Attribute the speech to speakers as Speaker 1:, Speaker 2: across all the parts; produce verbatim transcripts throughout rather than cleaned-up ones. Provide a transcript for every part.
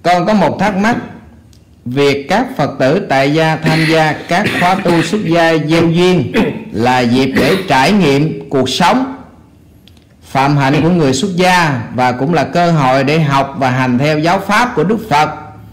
Speaker 1: Con có một thắc mắc. Việc các Phật tử tại gia tham gia các khóa tu xuất gia gieo duyên là dịp để trải nghiệm cuộc sống phạm hạnh của người xuất gia, và cũng là cơ hội để học và hành theo giáo pháp của Đức Phật.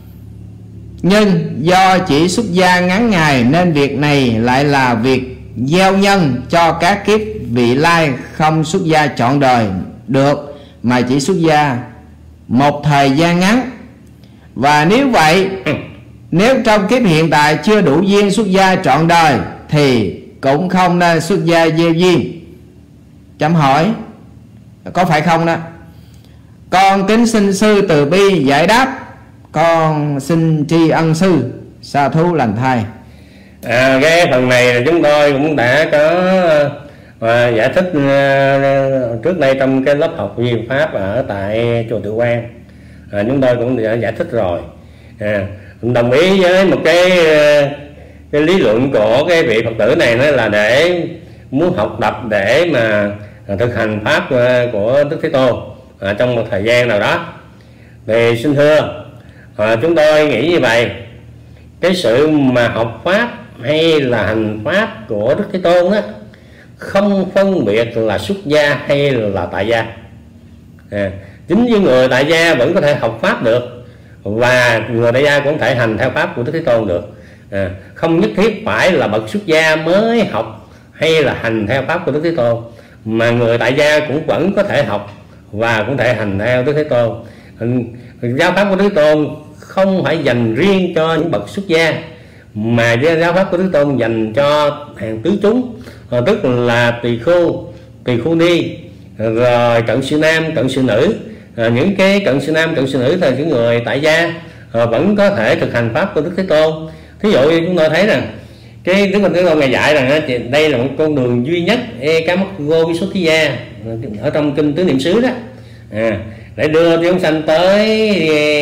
Speaker 1: Nhưng do chỉ xuất gia ngắn ngày nên việc này lại là việc gieo nhân cho các kiếp vị lai không xuất gia trọn đời được, mà chỉ xuất gia một thời gian ngắn. Và nếu vậy, nếu trong kiếp hiện tại chưa đủ duyên xuất gia trọn đời thì cũng không nên xuất gia gieo duyên. Chấm hỏi có phải không đó? Con kính xin sư từ bi giải đáp. Con xin tri ân sư. Sa thú lành thai.
Speaker 2: À, cái phần này là chúng tôi cũng đã có à, giải thích à, trước đây trong cái lớp học Duyên Pháp ở tại chùa Tự Quang. À, chúng tôi cũng đã giải thích rồi. À, đồng ý với một cái cái lý luận của cái vị Phật tử này, đó là để muốn học tập để mà thực hành pháp của Đức Thế Tôn à, trong một thời gian nào đó. Thì xin thưa, à, chúng tôi nghĩ như vậy: cái sự mà học pháp hay là hành pháp của Đức Thế Tôn á, không phân biệt là xuất gia hay là tại gia. À, chính như người tại gia vẫn có thể học pháp được, và người tại gia cũng thể hành theo pháp của Đức Thế Tôn được. À, không nhất thiết phải là bậc xuất gia mới học hay là hành theo pháp của Đức Thế Tôn, mà người tại gia cũng vẫn có thể học và cũng thể hành theo Đức Thế Tôn. Giáo pháp của Đức Thế Tôn không phải dành riêng cho những bậc xuất gia, mà giáo pháp của Đức Thế Tôn dành cho hàng tứ chúng, tức là tỳ khưu, tỳ khưu ni, rồi cận sự nam, cận sự nữ. À, những cái cận sự nam, cận sự nữ là những người tại gia à, vẫn có thể thực hành pháp của Đức Thế Tôn. Thí dụ như chúng tôi thấy rằng cái Đức Thế Tôn ngài dạy rằng đây là một con đường duy nhất Ekamakko Visuddhiya ở trong kinh Tứ Niệm xứ đó, à, để đưa chúng sanh tới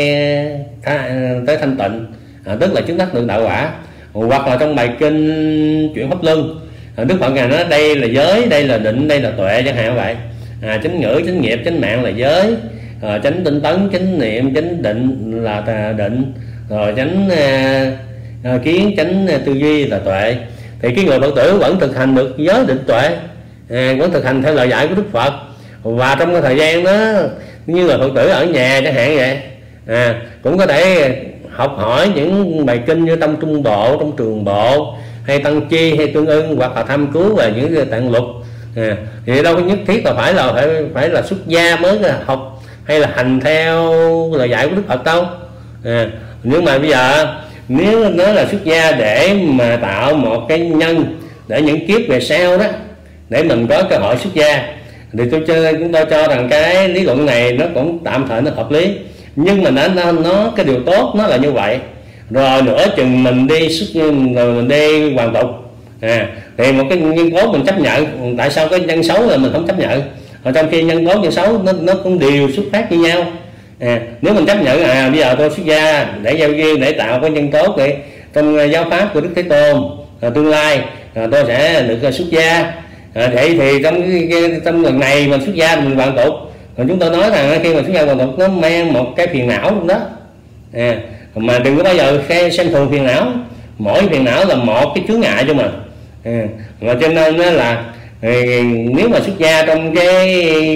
Speaker 2: tới thanh tịnh, à, tức là chứng đắc được đạo quả. Hoặc là trong bài kinh Chuyển Pháp Luân, à, Đức Phật ngài nói đây là giới, đây là định, đây là tuệ, chẳng hạn vậy. À, chánh ngữ, chánh nghiệp, chánh mạng là giới, à, chánh tinh tấn, chánh niệm, chánh định là định, rồi chánh à, à, kiến, chánh tư duy là tuệ. Thì cái người Phật tử vẫn thực hành được giới định tuệ, à, vẫn thực hành theo lời dạy của Đức Phật. Và trong cái thời gian đó, như người Phật tử ở nhà chẳng hạn vậy, à, cũng có thể học hỏi những bài kinh như Tâm Trung Bộ, Trong Trường Bộ, hay Tăng Chi, hay Tương Ưng, hoặc là tham cứu về những tạng lục. À, thì đâu có nhất thiết là phải là phải phải là xuất gia mới là học hay là hành theo lời dạy của Đức Phật đâu. À, nhưng mà bây giờ nếu nó là xuất gia để mà tạo một cái nhân để những kiếp về sau đó, để mình có cơ hội xuất gia, thì tôi cho chúng tôi cho rằng cái lý luận này nó cũng tạm thời nó hợp lý. Nhưng mà nó, nó nó cái điều tốt nó là như vậy, rồi nửa chừng mình đi xuất rồi mình đi hoàn tục, à, thì một cái nhân tố mình chấp nhận. Tại sao cái nhân xấu là mình không chấp nhận, ở trong khi nhân tố nhân xấu nó nó cũng đều xuất phát như nhau. À, nếu mình chấp nhận à bây giờ tôi xuất gia để giao duyên, để tạo cái nhân tố để trong giáo pháp của Đức Thế Tôn, à, tương lai à, tôi sẽ được xuất gia. À, vậy thì trong cái, trong lần này mình xuất gia mình hoàn tục, còn chúng tôi nói rằng khi mà xuất gia hoàn tục nó mang một cái phiền não trong đó, à, mà đừng có bao giờ xem thường phiền não. Mỗi phiền não là một cái chướng ngại cho mình, à, mà cho nên là thì nếu mà xuất gia trong cái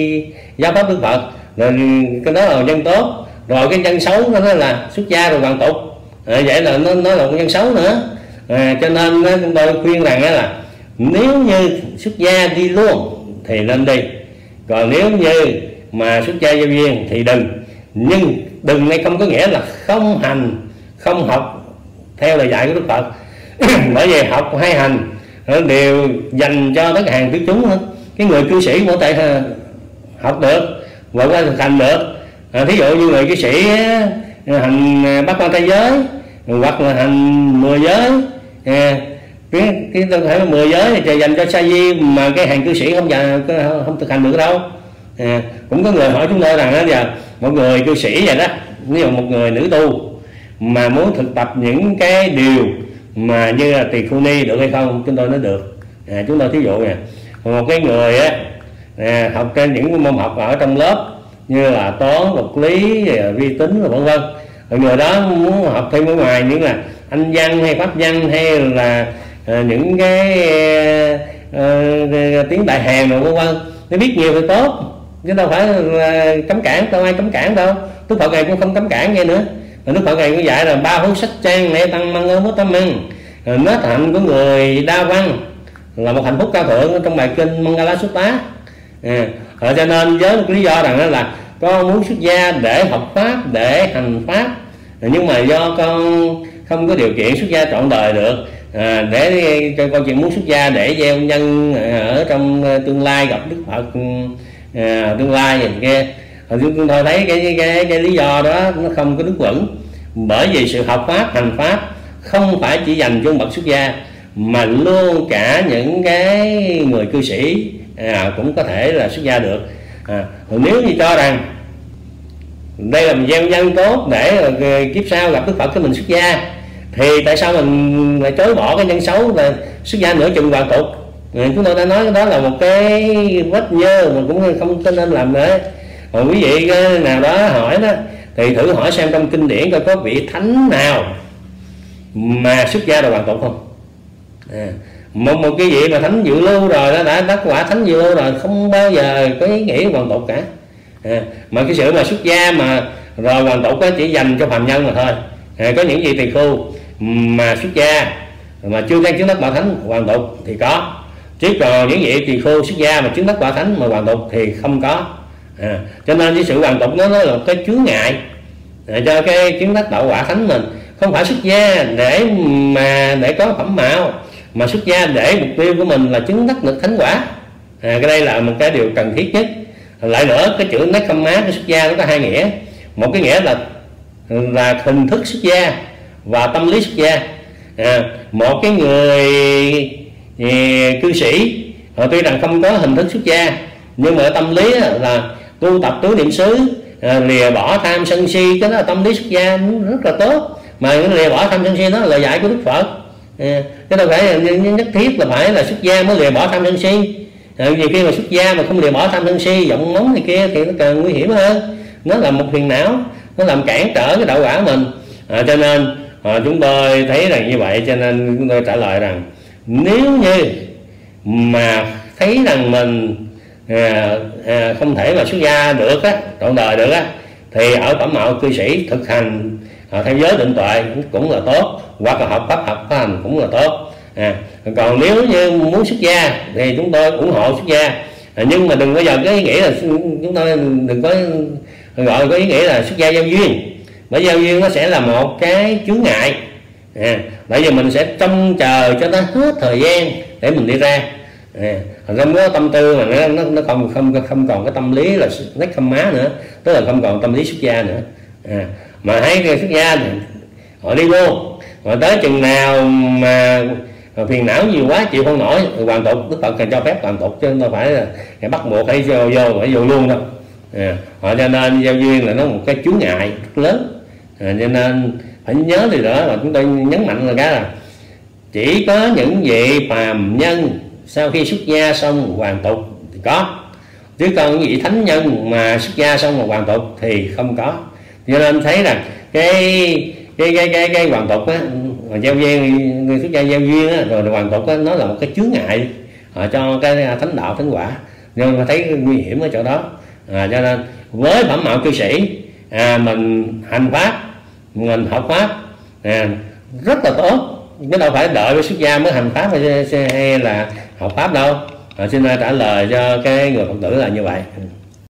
Speaker 2: giáo pháp Đức Phật rồi cái đó là nhân tốt, rồi cái nhân xấu nó là xuất gia rồi hoàn tục, à, vậy là nó nó là một nhân xấu nữa. À, cho nên chúng tôi khuyên rằng là nếu như xuất gia đi luôn thì nên đi, còn nếu như mà xuất gia giao duyên thì đừng. Nhưng đừng này không có nghĩa là không hành, không học theo lời dạy của Đức Phật. Bởi vì học hay hành đều dành cho tất cả hàng tứ chúng hết. Cái người cư sĩ có thể học được và qua thực hành được. À, thí dụ như người cư sĩ hành bát quan trai giới hoặc là hành mười giới, à, cái cái tôi thể mười giới thì dành cho sa di, mà cái hàng cư sĩ không dành, không thực hành được đâu. À, cũng có người hỏi chúng tôi rằng đó giờ một người cư sĩ vậy đó, nếu một người nữ tu mà muốn thực tập những cái điều mà như là tỳ khưu ni được hay không? Chúng tôi nói được. À, chúng tôi thí dụ nè, một cái người á, à, học trên những môn học ở trong lớp như là toán, vật lý, vi tính và vân vân, người đó muốn học thêm ở ngoài những là anh văn hay pháp văn hay là uh, những cái uh, tiếng Đại Hàn rồi vân vân, nó biết nhiều thì tốt, chứ đâu phải là cấm cản, đâu ai cấm cản đâu. Đức Phật Ngài cũng không cấm cản vậy nữa. Đức Phật Ngài cũng dạy là ba hữu sách trang lễ tăng măng ơn tâm măng, nết hạnh của người đa văn là một hạnh phúc cao thượng trong bài kinh Mangala Sutta. À, cho nên với một lý do rằng là con muốn xuất gia để học pháp, để hành pháp, nhưng mà do con không có điều kiện xuất gia trọn đời được, à, để cho con chỉ muốn xuất gia để gieo nhân ở trong tương lai gặp Đức Phật à, tương lai gì kia. Chúng tôi thấy cái, cái cái cái lý do đó nó không có đứng vững, bởi vì sự học pháp hành pháp không phải chỉ dành cho bậc xuất gia, mà luôn cả những cái người cư sĩ à, cũng có thể là xuất gia được. À, nếu như cho rằng đây là một gieo nhân tốt để kiếp sau gặp Đức Phật cái mình xuất gia, thì tại sao mình lại chối bỏ cái nhân xấu là xuất gia nửa chừng hoàn tục? À, chúng tôi đã nói đó là một cái vết nhơ mà cũng không có nên làm nữa. Còn quý vị nào đó hỏi đó thì thử hỏi xem trong kinh điển coi có vị thánh nào mà xuất gia là hoàn tục không? À, một một cái vị mà thánh dự lưu rồi đó, đã đắc quả thánh dự lưu rồi, không bao giờ có ý nghĩa hoàn tục cả. À, mà cái sự mà xuất gia mà rồi hoàn tục chỉ dành cho phàm nhân mà thôi. À, có những vị tỳ khưu mà xuất gia mà chưa đang chứng đắc quả thánh hoàn tục thì có, chứ còn những vị tỳ khưu xuất gia mà chứng đắc quả thánh mà hoàn tục thì không có. À, cho nên cái sự hoàn tục nó, nó là một cái chướng ngại à, cho cái chứng đắc đạo quả thánh mình. Không phải xuất gia để mà để có phẩm mạo, mà xuất gia để mục tiêu của mình là chứng đắc được thánh quả. À, cái đây là một cái điều cần thiết nhất. Lại nữa, cái chữ Nekkhamma, cái xuất gia nó có hai nghĩa. Một cái nghĩa là là hình thức xuất gia và tâm lý xuất gia. À, một cái người thì, cư sĩ họ tuy rằng không có hình thức xuất gia, nhưng mà tâm lý là tu tập tứ niệm xứ, à, lìa bỏ tham sân si, cái đó là tâm lý xuất gia rất là tốt. Mà lìa bỏ tham sân si đó là lời dạy của Đức Phật. À, cái đâu phải nhất thiết là phải là xuất gia mới lìa bỏ tham sân si. À, nhiều khi mà xuất gia mà không lìa bỏ tham sân si, giọng nóng này kia thì nó càng nguy hiểm hơn. Nó là một phiền não, nó làm cản trở cái đạo quả mình. À, cho nên à, chúng tôi thấy rằng như vậy, cho nên chúng tôi trả lời rằng nếu như mà thấy rằng mình à, à, không thể mà xuất gia được á, trọn đời được á, thì ở phẩm mạo cư sĩ thực hành à, theo giới định tuệ cũng là tốt, hoặc là học pháp học hành cũng là tốt. À, còn nếu như muốn xuất gia thì chúng tôi ủng hộ xuất gia, à, nhưng mà đừng bao giờ có ý nghĩa là chúng tôi đừng có gọi có ý nghĩa là xuất gia giao duyên, bởi giao duyên nó sẽ là một cái chướng ngại. À, bởi vì mình sẽ trông chờ cho nó hết thời gian để mình đi ra. À, không có tâm tư mà nó nó, nó không không không còn cái tâm lý là Nekkhamma nữa, tức là không còn tâm lý xuất gia nữa. À, mà thấy người xuất gia thì họ đi luôn, mà tới chừng nào mà phiền não nhiều quá chịu không nổi hoàn tục, Đức Phật cần cho phép hoàn tục, chứ không phải là bắt buộc phải vô vô phải vô luôn đâu. À, họ cho nên giao duyên là nó một cái chướng ngại rất lớn. À, cho nên phải nhớ điều đó, là chúng tôi nhấn mạnh là cái là chỉ có những vị phàm nhân sau khi xuất gia xong hoàn tục thì có, chứ còn những vị thánh nhân mà xuất gia xong mà hoàn tục thì không có. Cho nên thấy rằng cái cái cái cái, cái hoàn tục á, giao duyên, người xuất gia giao duyên á, rồi hoàn tục á, nó là một cái chướng ngại à, cho cái thánh đạo thánh quả, nhưng mà thấy nguy hiểm ở chỗ đó. À, cho nên với phẩm mạo cư sĩ à, mình hành pháp, mình học pháp à, rất là tốt, chứ đâu phải đợi với xuất gia mới hành pháp hay, hay là học pháp đâu. À, xin trả lời cho cái người Phật tử là như vậy.